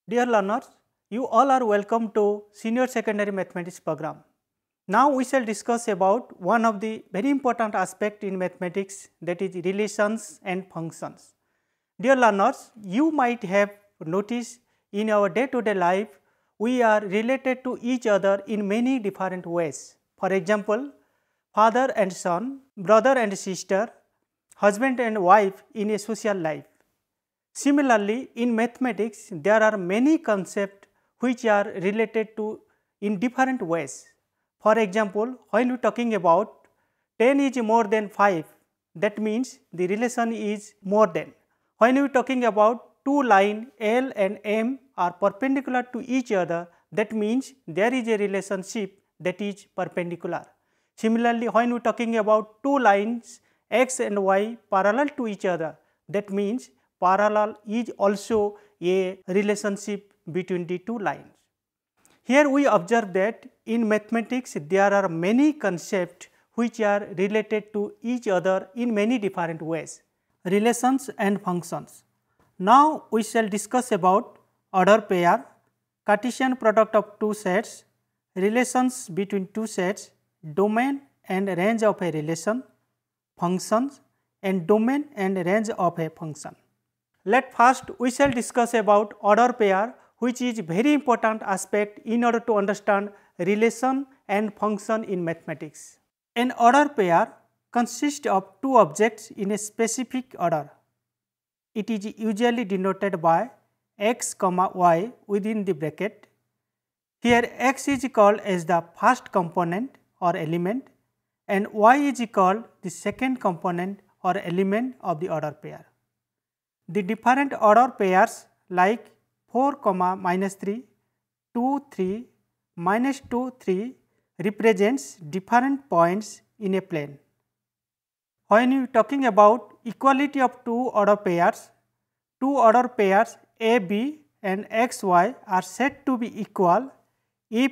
Dear learners, you all are welcome to Senior Secondary Mathematics program. Now we shall discuss about one of the very important aspect in mathematics, that is relations and functions. Dear learners, you might have noticed in our day-to-day life we are related to each other in many different ways. For example, father and son, brother and sister, husband and wife in a social life. Similarly, in mathematics, there are many concepts which are related to in different ways. For example, when we are talking about 10 is more than 5, that means the relation is more than. When we are talking about two lines L and M are perpendicular to each other, that means there is a relationship that is perpendicular. Similarly, when we are talking about two lines X and Y parallel to each other, that means parallel is also a relationship between the two lines. Here we observe that in mathematics there are many concepts which are related to each other in many different ways. Relations and functions. Now we shall discuss about order pair, Cartesian product of two sets, relations between two sets, domain and range of a relation, functions and domain and range of a function. Let first we shall discuss about order pair, which is very important aspect in order to understand relation and function in mathematics. An order pair consists of two objects in a specific order. It is usually denoted by x, y within the bracket. Here x is called as the first component or element and y is called the second component or element of the order pair. The different order pairs like 4, -3, 2, 3, -2, 3 represents different points in a plane. When you are talking about equality of two order pairs AB and XY are said to be equal if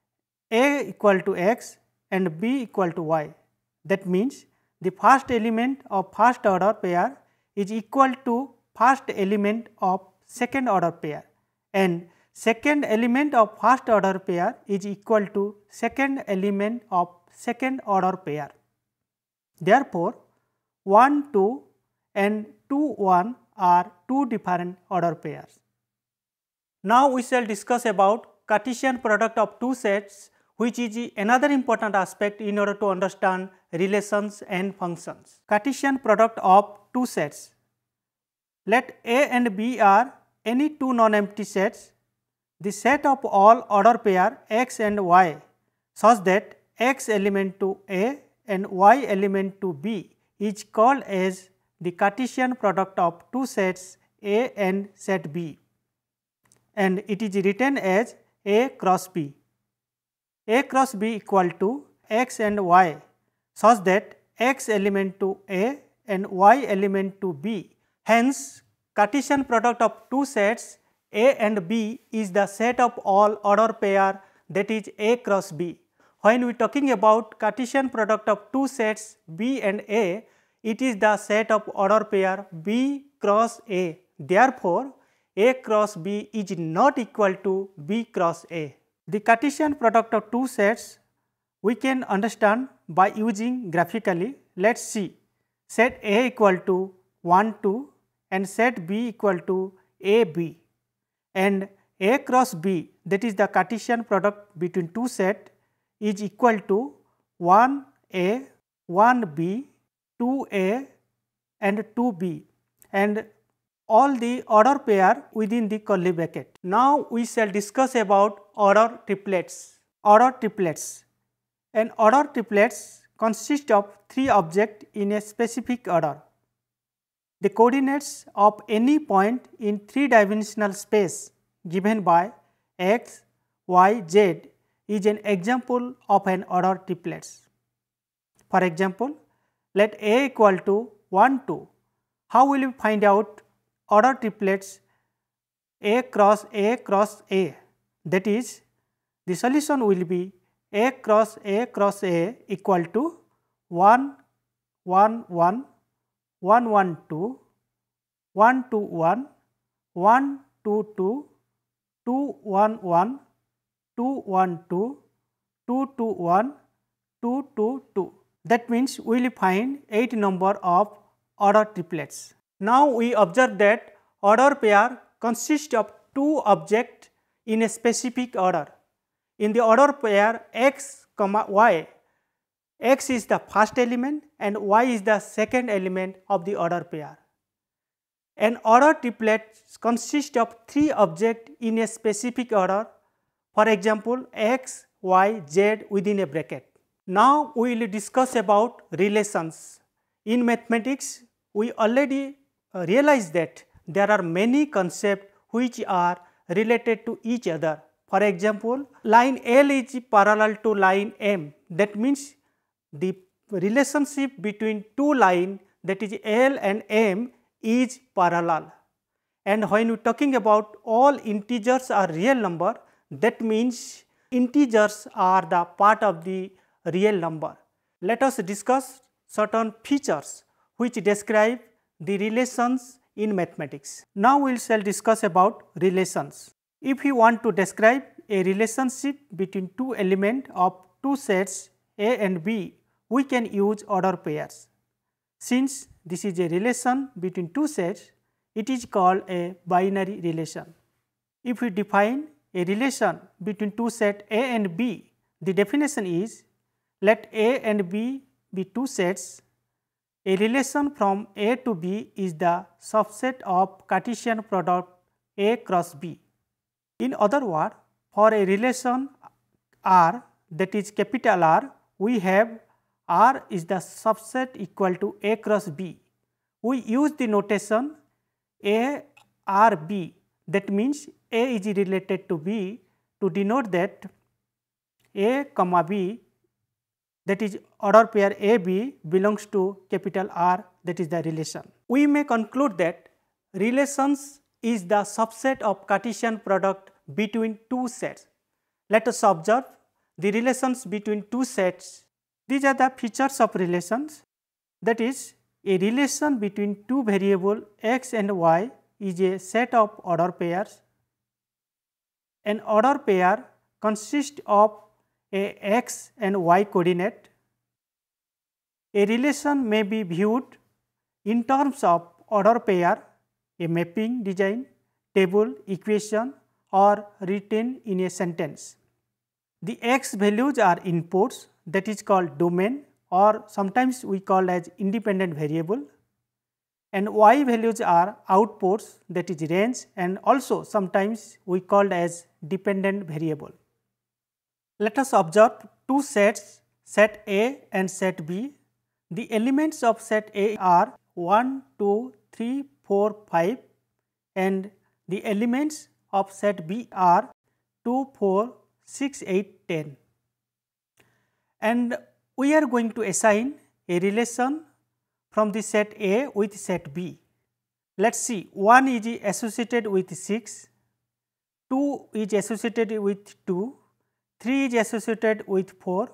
A equal to X and B equal to Y. That means the first element of first order pair is equal to first element of second order pair and second element of first order pair is equal to second element of second order pair. Therefore, 1, 2 and 2, 1 are two different order pairs. Now we shall discuss about Cartesian product of two sets, which is another important aspect in order to understand relations and functions. Cartesian product of two sets. Let A and B are any two non-empty sets. The set of all order pair x and y such that x element to A and y element to B is called as the Cartesian product of two sets A and set B, and it is written as A cross B. A cross B equal to x and y such that x element to A and y element to B. Hence, Cartesian product of two sets A and B is the set of all order pair, that is A cross B. When we are talking about Cartesian product of two sets B and A, it is the set of order pair B cross A. Therefore, A cross B is not equal to B cross A. The Cartesian product of two sets we can understand by using graphically. Let us see. Set A equal to 1, 2 and set B equal to AB, and A cross B, that is the Cartesian product between two sets, is equal to 1A, 1B, 2A and 2B, and all the order pair within the curly bracket. Now we shall discuss about order triplets. Order triplets. An order triplets consist of three objects in a specific order. The coordinates of any point in three-dimensional space given by x, y, z is an example of an order triplets. For example, let A equal to 1, 2. How will we find out order triplets A cross A cross A? That is, the solution will be A cross A cross A equal to 1, 1, 1, 1, 1, 2, 1, 2, 1, 1, 2, 2, 2 1 1, 2 1 2, 2 2 1, 2 2 2. That means we will find 8 number of order triplets. Now we observe that order pair consists of 2 objects in a specific order. In the order pair x, y, x is the first element and y is the second element of the order pair. An order triplet consists of 3 objects in a specific order, for example x, y, z within a bracket. Now we will discuss about relations. In mathematics, we already realized that there are many concepts which are related to each other. For example, line L is parallel to line M. That means the relationship between two lines, that is L and M, is parallel. And when we are talking about all integers are real number, that means integers are the part of the real number. Let us discuss certain features which describe the relations in mathematics. Now we shall discuss about relations. If we want to describe a relationship between two elements of two sets A and B, we can use order pairs. Since this is a relation between two sets, it is called a binary relation. If we define a relation between two sets A and B, the definition is, let A and B be two sets. A relation from A to B is the subset of Cartesian product A cross B. In other words, for a relation R, that is capital R, we have R is the subset equal to A cross B. We use the notation A R B, that means A is related to B, to denote that A comma B, that is order pair AB, belongs to capital R, that is the relation. We may conclude that relations is the subset of Cartesian product between two sets. Let us observe the relations between two sets. These are the features of relations, that is, a relation between two variables x and y is a set of order pairs. An order pair consists of a x and y coordinate. A relation may be viewed in terms of order pair, a mapping design, table, equation, or written in a sentence. The x values are inputs, that is called domain, or sometimes we call as independent variable, and y values are outputs, that is range, and also sometimes we called as dependent variable. Let us observe two sets, set A and set B. The elements of set A are 1, 2, 3, 4, 5, and the elements of set B are 2, 4, 6, 8, 10. And we are going to assign a relation from the set A with set B. Let us see, 1 is associated with 6, 2 is associated with 2, 3 is associated with 4,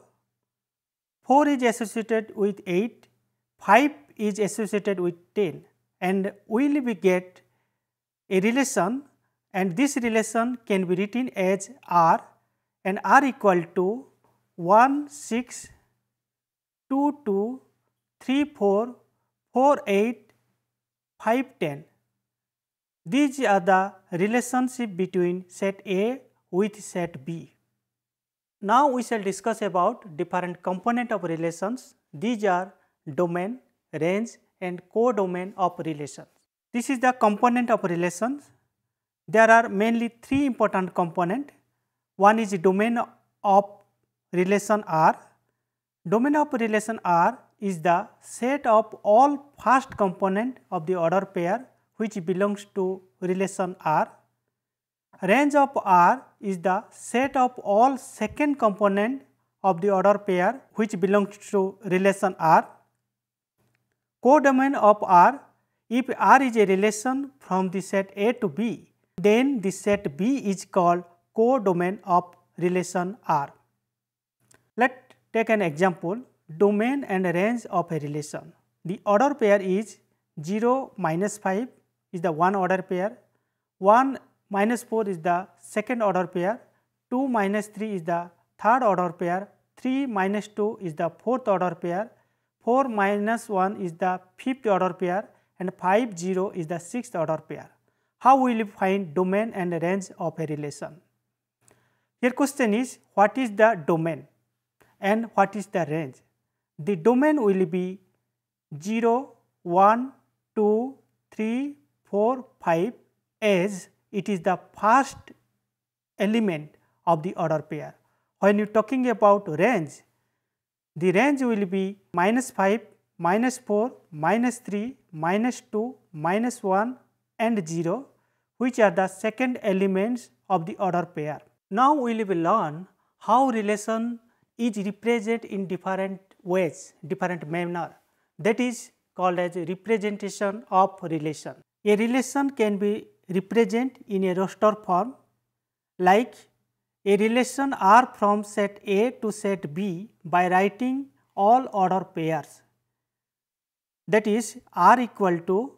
4 is associated with 8, 5 is associated with 10, and we will get a relation, and this relation can be written as R, and R equal to 1, 6, 2, 2, 3, 4, 4, 8, 5, 10. These are the relationship between set A with set B. Now we shall discuss about different component of relations. These are domain, range, and codomain of relations. This is the component of relations. There are mainly three important components. One is domain of relation R. Domain of relation R is the set of all first component of the order pair which belongs to relation R. Range of R is the set of all second component of the order pair which belongs to relation R. Codomain of R, if R is a relation from the set A to B, then the set B is called codomain of relation R. Let us take an example, domain and range of a relation. The order pair is 0, -5 is the one order pair, 1, minus 4 is the second order pair, 2 minus 3 is the third order pair, 3 minus 2 is the fourth order pair, 4 minus 1 is the fifth order pair, and 5 0 is the sixth order pair. How will we find domain and range of a relation? Here question is, what is the domain and what is the range? The domain will be 0, 1, 2, 3, 4, 5 as it is the first element of the order pair. When you are talking about range, the range will be minus 5, minus 4, minus 3, minus 2, minus 1 and 0, which are the second elements of the order pair. Now we will learn how relation is represented in different ways, different manner, that is called as representation of relation. A relation can be represented in a roster form, like a relation R from set A to set B by writing all order pairs, that is R equal to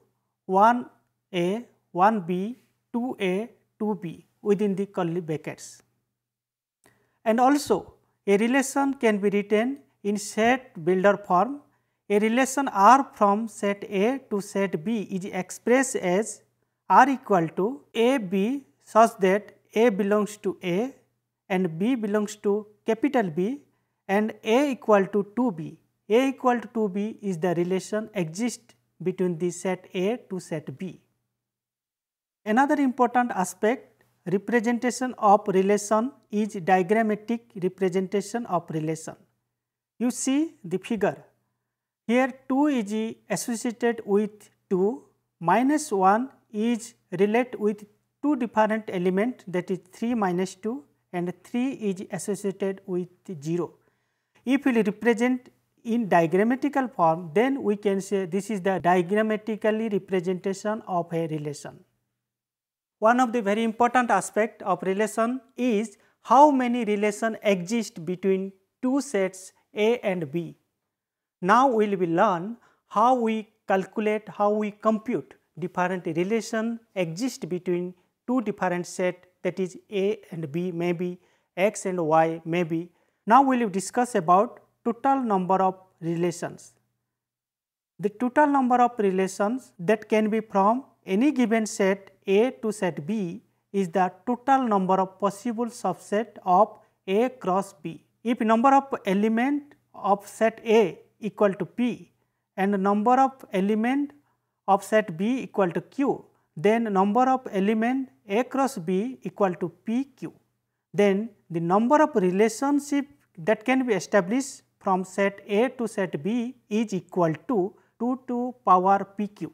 1A, 1B, 2A, 2B within the curly brackets. And also a relation can be written in set builder form. A relation R from set A to set B is expressed as R equal to AB such that A belongs to A and B belongs to capital B and A equal to 2B. A equal to 2B is the relation exists between the set A to set B. Another important aspect, representation of relation, is diagrammatic representation of relation. You see the figure. Here 2 is associated with 2, minus 1 is related with two different elements, that is 3 minus 2, and 3 is associated with 0. If we represent in diagrammatical form, then we can say this is the diagrammatically representation of a relation. One of the very important aspect of relation is how many relations exist between two sets A and B. Now we will learn how we calculate, how we compute different relations exist between two different sets, that is A and B, maybe X and Y, maybe. Now we will discuss about total number of relations. The total number of relations that can be from any given set A to set B is the total number of possible subset of A cross B. If number of element of set A equal to P and number of element of set B equal to Q, then number of element A cross B equal to PQ. Then the number of relationship that can be established from set A to set B is equal to 2 to power PQ.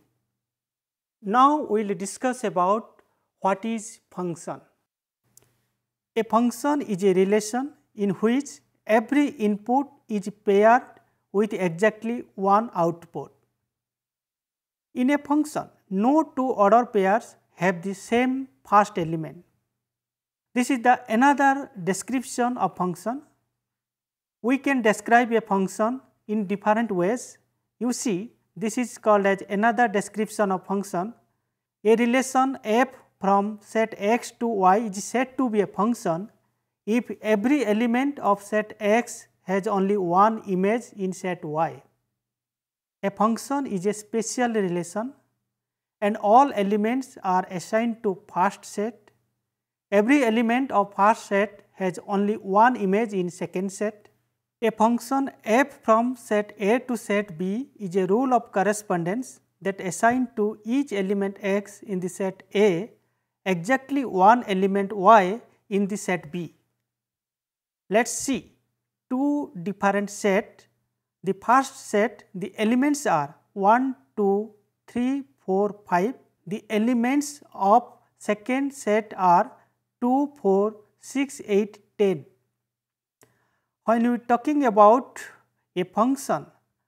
Now we will discuss about what is function. A function is a relation in which every input is paired with exactly one output. In a function, no two order pairs have the same first element. This is the another description of function. We can describe a function in different ways. You see, this is called as another description of function. A relation f from set x to y is said to be a function if every element of set x has only one image in set y. A function is a special relation and all elements are assigned to first set. Every element of first set has only one image in second set. A function f from set A to set B is a rule of correspondence that assigns to each element x in the set A exactly one element y in the set B. Let us see two different sets. The first set, the elements are 1, 2, 3, 4, 5. The elements of second set are 2, 4, 6, 8, 10. When we are talking about a function,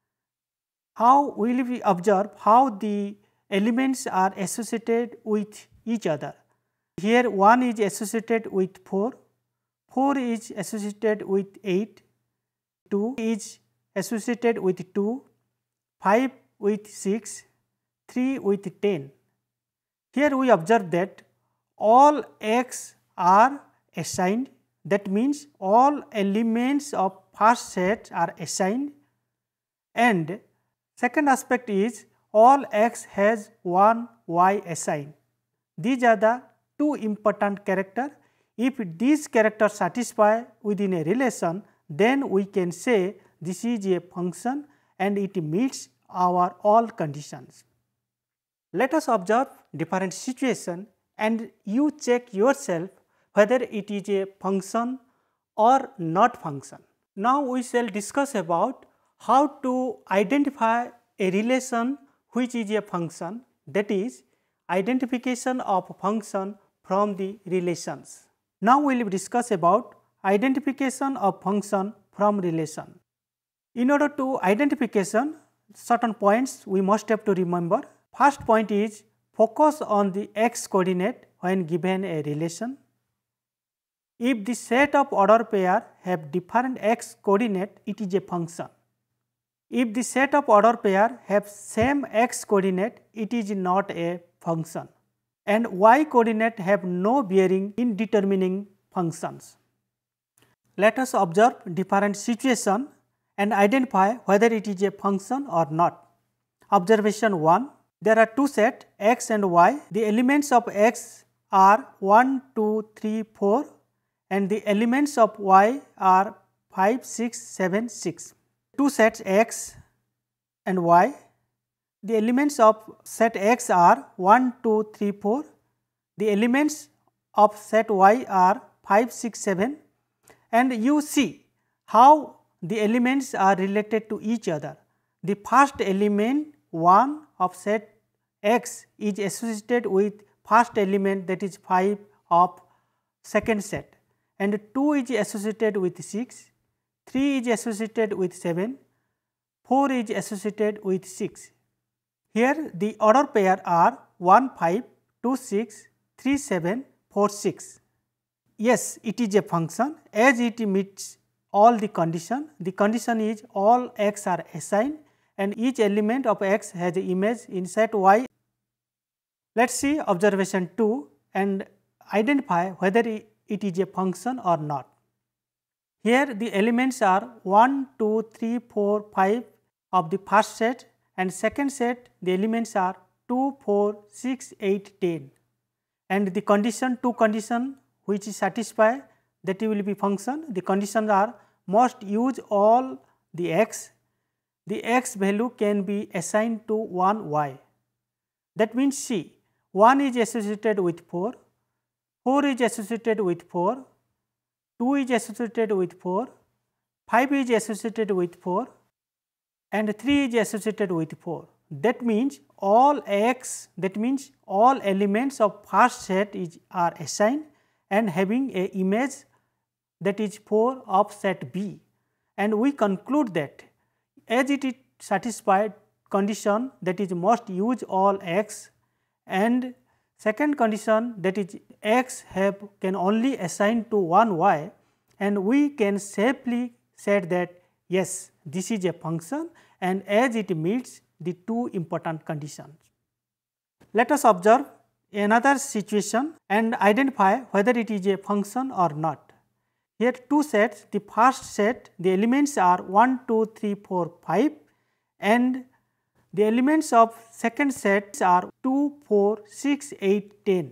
how will we observe how the elements are associated with each other? Here 1 is associated with 4, 4 is associated with 8, 2 is associated with 2, 5 with 6, 3 with 10. Here we observe that all x are assigned, that means all elements of first set are assigned, and second aspect is all x has one y assigned. These are the two important characters. If these characters satisfy within a relation, then we can say this is a function and it meets our all conditions. Let us observe different situations and you check yourself whether it is a function or not function. Now we shall discuss about how to identify a relation which is a function, that is identification of function from the relations. Now we will discuss about identification of function from relation. In order to identification, certain points we must have to remember. First point is focus on the x coordinate when given a relation. If the set of order pair have different x coordinate, it is a function. If the set of order pair have same x coordinate, it is not a function. And y coordinate have no bearing in determining functions. Let us observe different situations and identify whether it is a function or not. Observation 1. There are two sets x and y. The elements of x are 1, 2, 3, 4 and the elements of y are 5, 6, 7, 6. Two sets x and y. The elements of set x are 1, 2, 3, 4. The elements of set y are 5, 6, 7 and you see how the elements are related to each other. The first element 1 of set x is associated with first element, that is 5 of second set, and 2 is associated with 6, 3 is associated with 7, 4 is associated with 6. Here the order pair are 1 5, 2 6, 3 7, 4 6. Yes, it is a function as it meets all the condition. The condition is all x are assigned and each element of x has an image in set y. Let us see observation 2 and identify whether it is a function or not. Here the elements are 1, 2, 3, 4, 5 of the first set and second set the elements are 2, 4, 6, 8, 10 and the condition, two condition which is satisfied that it will be function. The conditions are must use all the x value can be assigned to one y. That means see 1 is associated with 4, 4 is associated with 4, 2 is associated with 4, 5 is associated with 4 and 3 is associated with 4. That means all x, that means all elements of first set are assigned and having a image that is 4 of set B, and we conclude that as it is satisfied condition that is must use all x and second condition that is x can only assign to one y, and we can safely say that yes, this is a function and as it meets the two important conditions. Let us observe another situation and identify whether it is a function or not. Here two sets, the first set the elements are 1, 2, 3, 4, 5 and the elements of second set are 2, 4, 6, 8, 10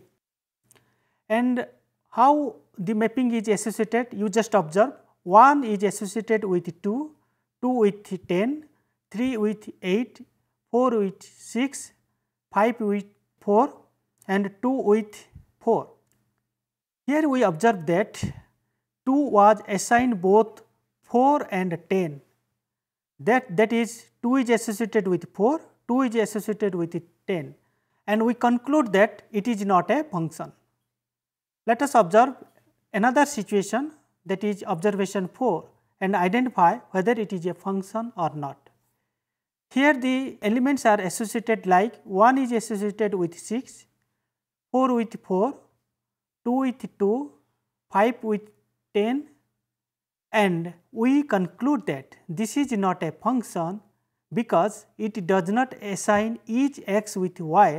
and how the mapping is associated you just observe. 1 is associated with 2, 2 with 10, 3 with 8, 4 with 6, 5 with 4 and 2 with 4. Here we observe that 2 was assigned both 4 and 10. That is 2 is associated with 4, 2 is associated with 10 and we conclude that it is not a function. Let us observe another situation, that is observation 4 and identify whether it is a function or not. Here the elements are associated like 1 is associated with 6, 4 with 4, 2 with 2, 5 with 10 and we conclude that this is not a function because it does not assign each x with y.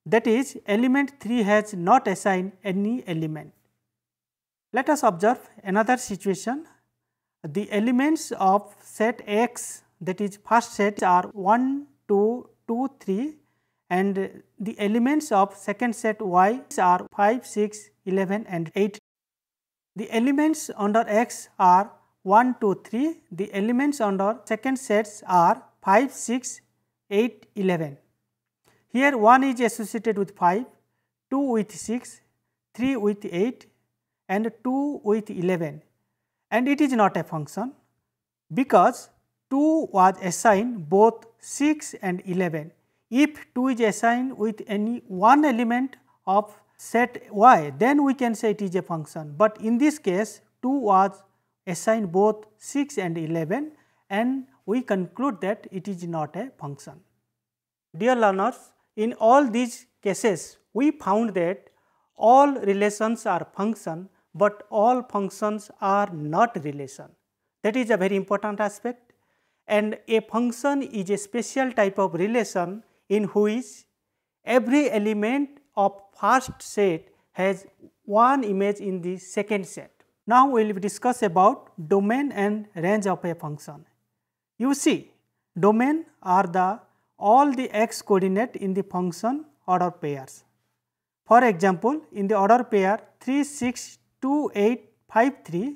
that is element 3 has not assigned any element. Let us observe another situation. The elements of set X, that is first set, are 1, 2, 2, 3, and the elements of second set Y are 5, 6, 11 and 8. The elements under X are 1, 2, 3. The elements under second sets are 5, 6, 8, 11. Here 1 is associated with 5, 2 with 6, 3 with 8 and 2 with 11, and it is not a function because 2 was assigned both 6 and 11. If 2 is assigned with any one element of set Y, then we can say it is a function, but in this case 2 was assigned both 6 and 11 and we conclude that it is not a function. Dear learners, in all these cases we found that all relations are function, but all functions are not relation. That is a very important aspect, and a function is a special type of relation in which every element of first set has one image in the second set. Now we will discuss about domain and range of a function. You see, domain are all the x coordinate in the function order pairs. For example, in the order pair 3, 6, 2, 8, 5, 3,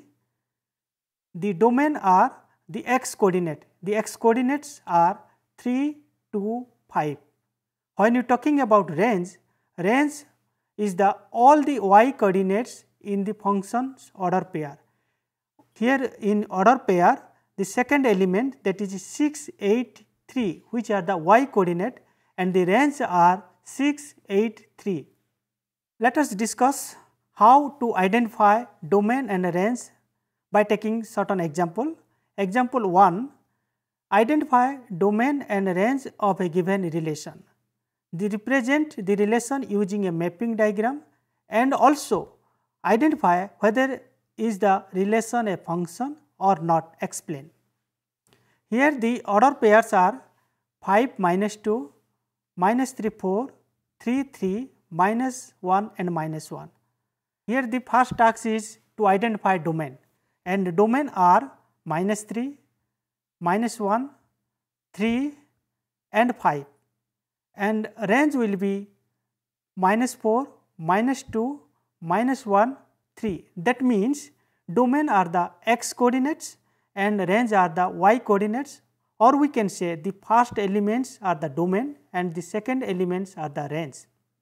the domain are the x coordinate. The x coordinates are 3, 2, 5. When you are talking about range, range is all the y coordinates in the function's order pair. Here in order pair, the second element, that is 6, 8, 3, which are the y coordinate, and the range are 6, 8, 3. Let us discuss how to identify domain and range by taking certain example. Example 1, identify domain and range of a given relation. They represent the relation using a mapping diagram, and also identify whether is the relation a function or not. Explain. Here the order pairs are 5, minus 2, minus 3, 4, 3, 3, minus 1 and minus 1. Here the first task is to identify domain, and the domain are minus 3, minus 1, 3 and 5, and range will be minus 4, minus 2, minus 1, 3. That means domain are the x coordinates and range are the y coordinates, or we can say the first elements are the domain and the second elements are the range.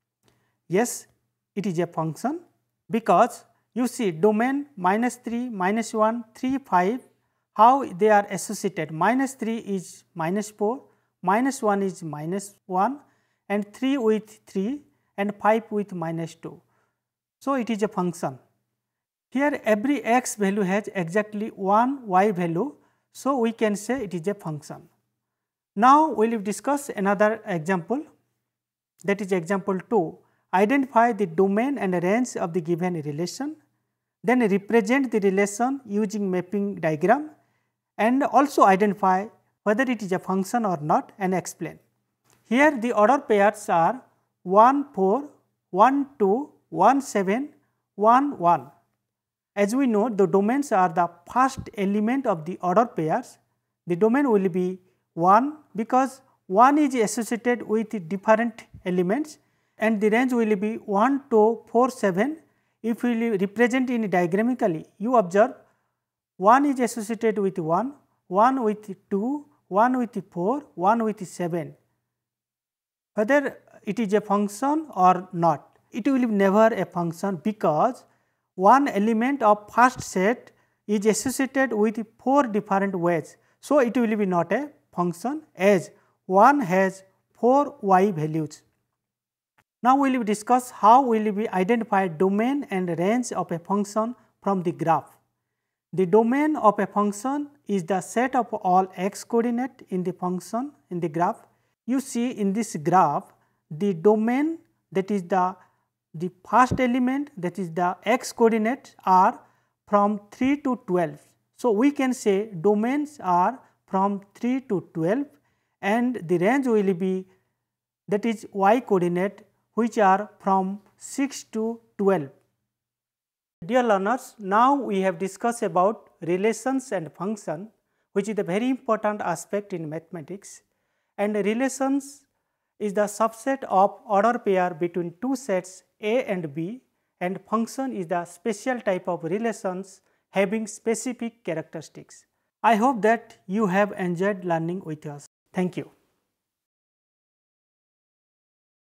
Yes, it is a function because you see domain minus 3, minus 1, 3, 5, how they are associated. Minus 3 is minus 4, minus 1 is minus 1 and 3 with 3 and 5 with minus 2. So, it is a function. Here every x value has exactly one y value, so we can say it is a function. Now, we will discuss another example, that is example 2. Identify the domain and range of the given relation, then represent the relation using mapping diagram, and also identify whether it is a function or not and explain. Here the order pairs are 1, 4, 1, 2, 1, 7, 1, 1. As we know, the domains are the first element of the order pairs. The domain will be 1 because 1 is associated with different elements, and the range will be 1, 2, 4, 7. If we represent in diagrammatically, you observe 1 is associated with 1, 1 with 2, 1 with 4, 1 with 7. Whether it is a function or not, it will be never a function because one element of first set is associated with 4 different ways. So, it will be not a function as 1 has 4 y values. Now, we will discuss how we will identify domain and range of a function from the graph. The domain of a function is the set of all x coordinate in the function in the graph. You see in this graph, the domain, that is the first element, that is the x coordinates, are from 3 to 12. So, we can say domains are from 3 to 12 and the range will be, that is y coordinate which are from 6 to 12. Dear learners, now we have discussed about relations and function, which is a very important aspect in mathematics, and relations is the subset of order pair between two sets A and B, and function is the special type of relations having specific characteristics. I hope that you have enjoyed learning with us. Thank you.